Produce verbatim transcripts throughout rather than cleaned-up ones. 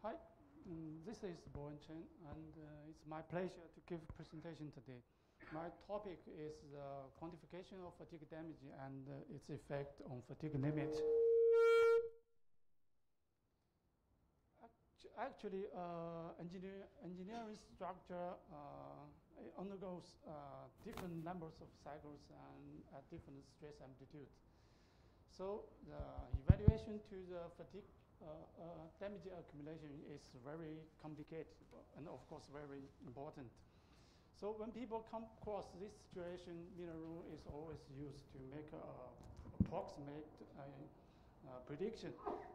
Hi, um, this is Bowen Chen, and uh, it's my pleasure to give a presentation today. My topic is the quantification of fatigue damage and uh, its effect on fatigue limit. Actually, uh, engineer, engineering structure uh, undergoes uh, different numbers of cycles and at different stress amplitude. So the evaluation to the fatigue uh, uh, damage accumulation is very complicated and of course very important. So when people come across this situation, Miller rule is always used to make a approximate uh, uh, prediction.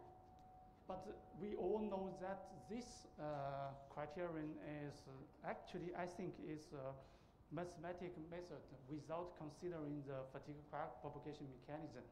But we all know that this uh, criterion is uh, actually, I think, is a mathematical method without considering the fatigue crack propagation mechanism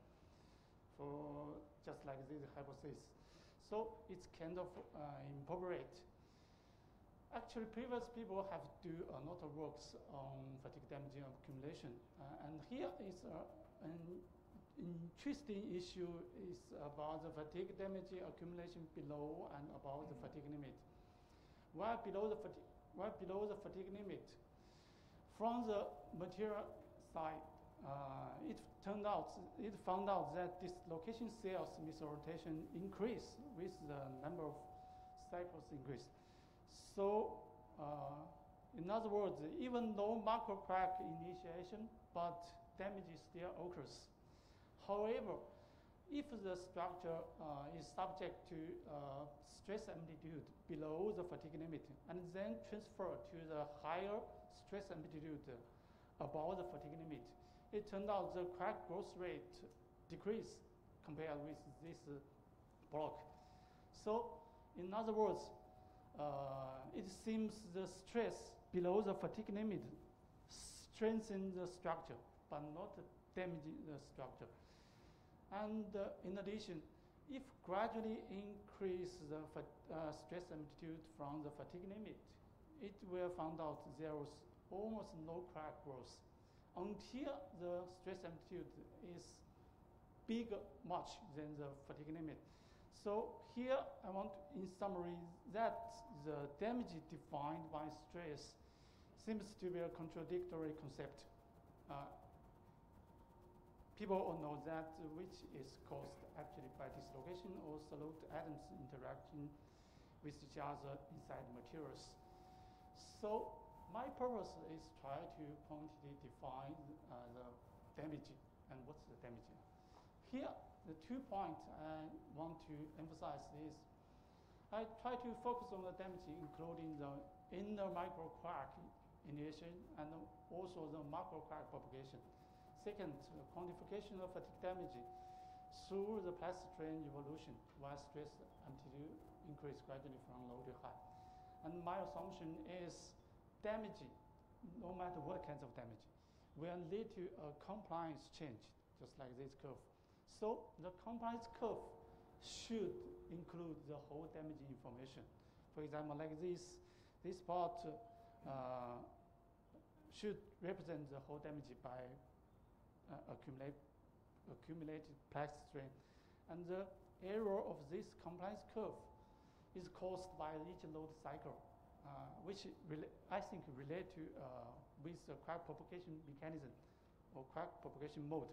for just like this hypothesis. So it's kind of uh, improperate. Actually, previous people have do a lot of works on fatigue damage accumulation. Uh, and here is uh, an interesting issue is about the fatigue damage accumulation below and about the fatigue limit. While below the fatigue, while below the fatigue limit, from the material side, uh, it turned out it found out that dislocation cells misrotation increase with the number of cycles increase. So, uh, in other words, even though macro crack initiation, but damage still occurs. However, if the structure uh, is subject to uh, stress amplitude below the fatigue limit and then transfer to the higher stress amplitude above the fatigue limit, it turned out the crack growth rate decrease compared with this uh, block. So, in other words, uh, it seems the stress below the fatigue limit strengthens the structure, but not damaging the structure. And uh, in addition, if gradually increase the uh, stress amplitude from the fatigue limit, it will find out there was almost no crack growth until the stress amplitude is bigger much than the fatigue limit. So here I want to, in summary, that the damage defined by stress seems to be a contradictory concept. Uh, People all know that which is caused actually by dislocation or solute atoms interaction with each other inside materials. So my purpose is try to quantitatively define uh, the damage and what's the damage. Here, the two points I want to emphasize is I try to focus on the damage including the inner micro crack initiation and also the macro crack propagation. Second, quantification of fatigue damage through the plastic strain evolution while stress amplitude increase gradually from low to high. And my assumption is damage, no matter what kinds of damage, will lead to a compliance change, just like this curve. So the compliance curve should include the whole damage information. For example, like this, this part uh, should represent the whole damage by Uh, accumulate, accumulated plastic strain. And the error of this compliance curve is caused by each load cycle, uh, which I think relate to uh, with the crack propagation mechanism or crack propagation mode.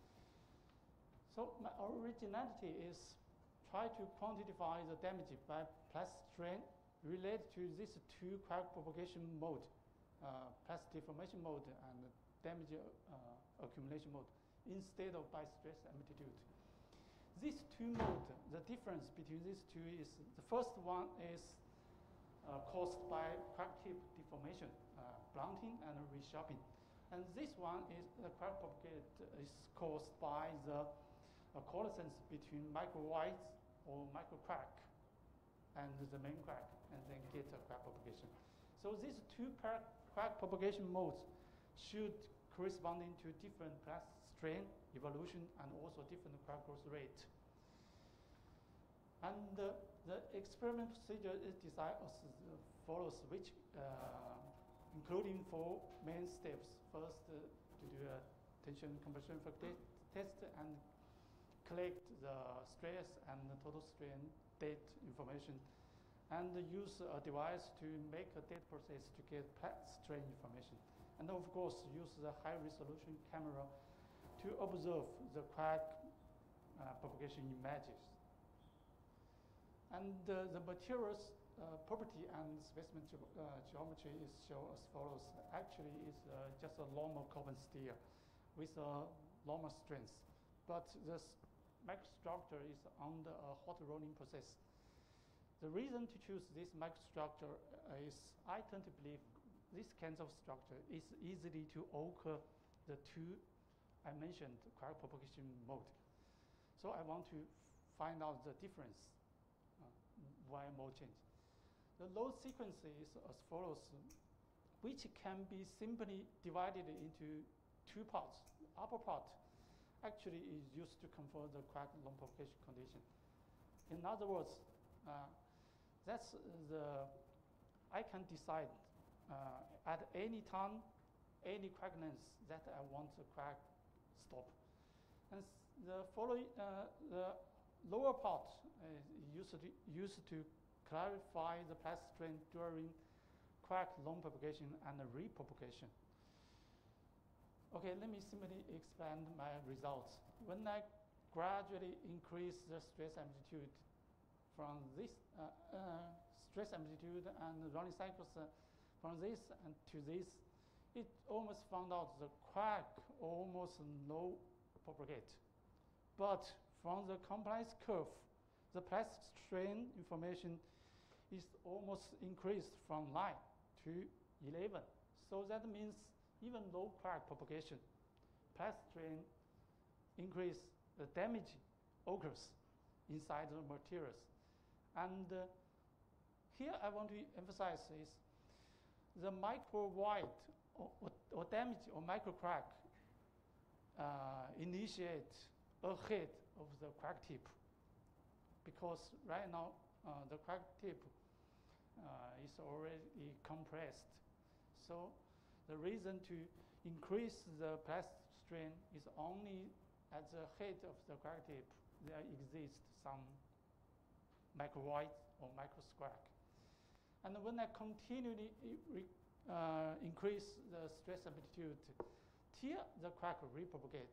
So my originality is try to quantify the damage by plastic strain related to these two crack propagation mode, uh, plastic deformation mode and damage uh, accumulation mode instead of by stress amplitude. These two modes, the difference between these two is the first one is uh, caused by crack tip deformation, uh, blunting and resharpening. And this one is the crack propagate is caused by the uh, coalescence between micro voids or micro crack and the main crack and then get a crack propagation. So these two crack propagation modes should corresponding to different plastic strain evolution and also different crack growth rate. And uh, the experiment procedure is designed as follows, which uh, including four main steps. First, uh, to do a tension compression factor test and collect the stress and the total strain date information and use a device to make a data process to get path strain information. And of course, use the high resolution camera to observe the quark uh, propagation images. And uh, the materials uh, property and specimen ge uh, geometry is shown as follows. Actually, it's uh, just a normal carbon steel with a normal strength, but the microstructure is under a hot rolling process. The reason to choose this microstructure is I tend to believe this kind of structure is easily to occur the two I mentioned quark propagation mode. So I want to find out the difference uh, why mode change. The load sequence is as follows, which can be simply divided into two parts. The upper part actually is used to confer the quark long propagation condition. In other words, uh, that's the I can decide uh, at any time, any quark length that I want the quark stop. And the following, uh, the lower part is used to, used to clarify the path strain during quark long propagation and repropagation. Okay, let me simply expand my results. When I gradually increase the stress amplitude from this uh, uh, stress amplitude and running cycles uh, from this and to this, it almost found out the quark almost no propagate. But from the compliance curve, the path strain information is almost increased from nine to eleven. So that means even low quark propagation, path strain increase, the damage occurs inside the materials. And uh, here I want to emphasize is the micro void or, or, or damage or micro crack uh, initiate ahead of the crack tip, because right now uh, the crack tip uh, is already compressed. So the reason to increase the path strain is only at the head of the crack tip there exists some micro void or micro crack. And when I continually uh, increase the stress amplitude, here the crack will repropagate.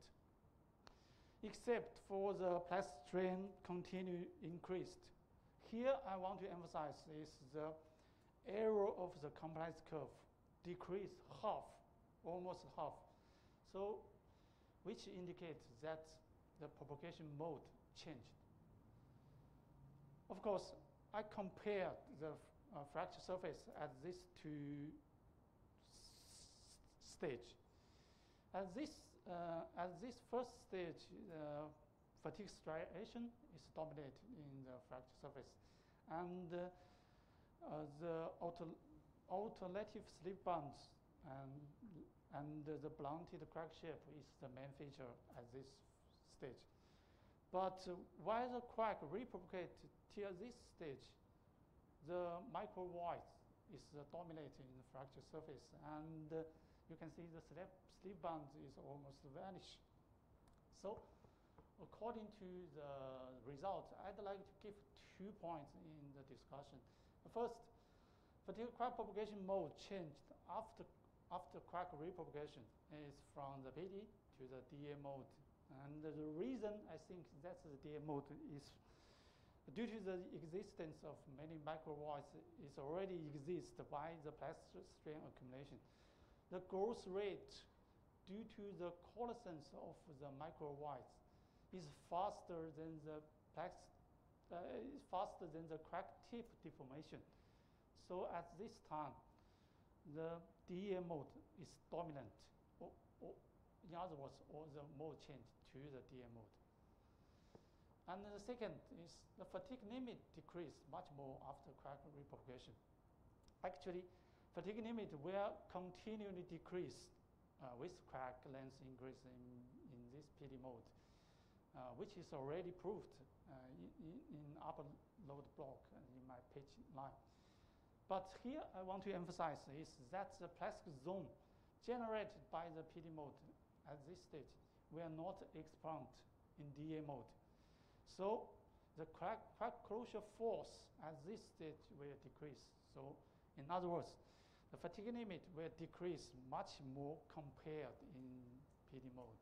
Except for the path strain continue increased. Here I want to emphasize is the error of the compliance curve decreased half, almost half. So which indicates that the propagation mode changed. Of course, I compared the uh, fracture surface at these two stage. At this, uh, at this first stage, uh, fatigue striation is dominated in the fracture surface. And uh, uh, the auto alternative slip bands and, and uh, the blunted crack shape is the main feature at this stage. But uh, while the crack repropagates till this stage, the micro void is uh, dominating the fracture surface, and uh, you can see the slip, slip band is almost vanished. So according to the result, I'd like to give two points in the discussion. First, fatigue crack propagation mode changed after, after crack repropagation is from the P D to the D A mode. And the reason I think that's the D A mode is due to the existence of many micro voids is already exist by the path strain accumulation. The growth rate due to the coalescence of the micro voids is faster than the path, uh, is faster than the crack tip deformation. So at this time, the D A mode is dominant, or, or in other words, or the mode change to the D A mode. And the second is the fatigue limit decreased much more after crack repropagation. Actually, fatigue limit will continually decrease uh, with crack length increase in, in this P D mode, uh, which is already proved uh, in, in upper load block in my page line. But here I want to emphasize is that the plastic zone generated by the P D mode at this stage will not expand in D A mode. So the crack, crack closure force at this stage will decrease. So in other words, the fatigue limit will decrease much more compared in P D mode.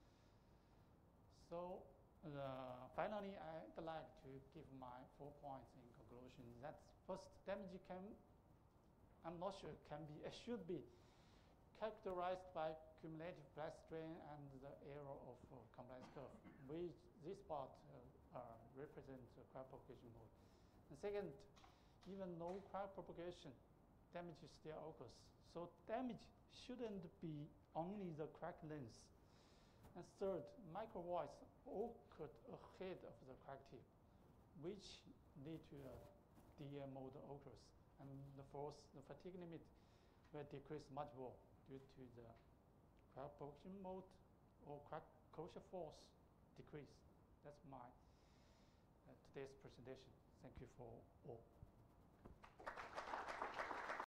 So uh, finally, I'd like to give my four points in conclusion. That first, damage can, I'm not sure, can be, it should be characterized by cumulative blast strain and the error of uh, compliance curve, which this part uh, uh, represents the crack propagation mode. And second, even no crack propagation, damage still occurs. So damage shouldn't be only the crack length. And third, micro voids occurred ahead of the crack tip, which lead to a D M mode occurs. And the fourth, the fatigue limit will decrease much more due to the crack propagation mode or crack closure force decrease. That's my uh, today's presentation. Thank you for all.